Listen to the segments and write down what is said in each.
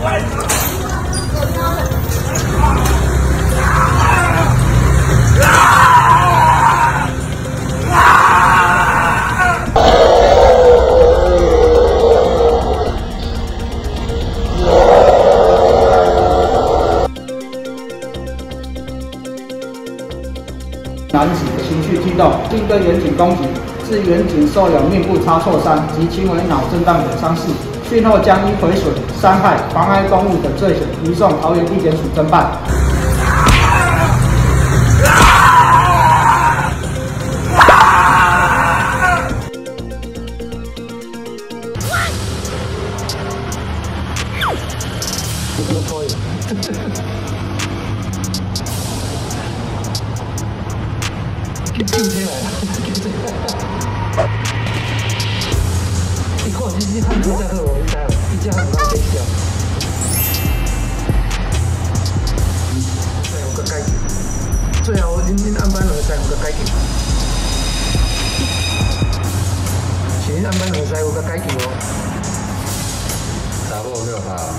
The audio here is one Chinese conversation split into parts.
男子情绪激动，并对远景攻击，致远景受有面部擦挫伤及轻微脑震荡等伤势。讯后将依毁损、伤害、妨碍公务等罪嫌移送桃园地检署侦办。 今天来了，你看这汉族在喝，我们在，一家汉族在笑。再有个改进，最后恁安排两个再有个改进，是恁安排两个再有个改进哦。 查某6号。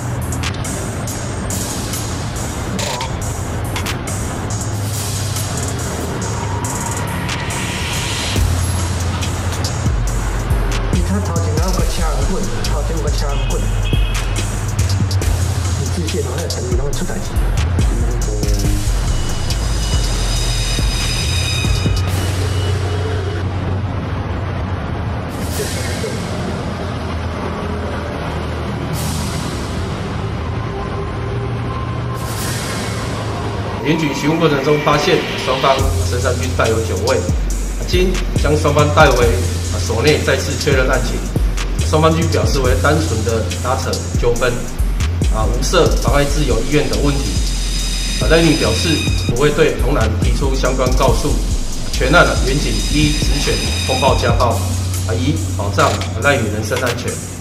他头前有个车红棍，头前有个车红棍，你自线拢在等于拢会出代志。 检举询问过程中发现，双方身上均带有酒味，经将双方带回所内再次确认案情，双方均表示为单纯的拉扯纠纷，无涉妨碍自由、意愿等问题。赖女表示不会对同男提出相关告诉，全案远景依职权通报家暴，以保障赖女人身安全。